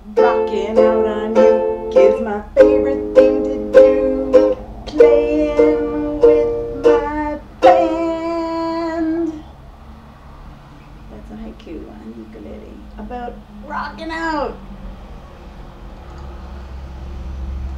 Rocking out on you is my favorite thing to do. Playing with my band. That's a haiku on ukulele about rocking out.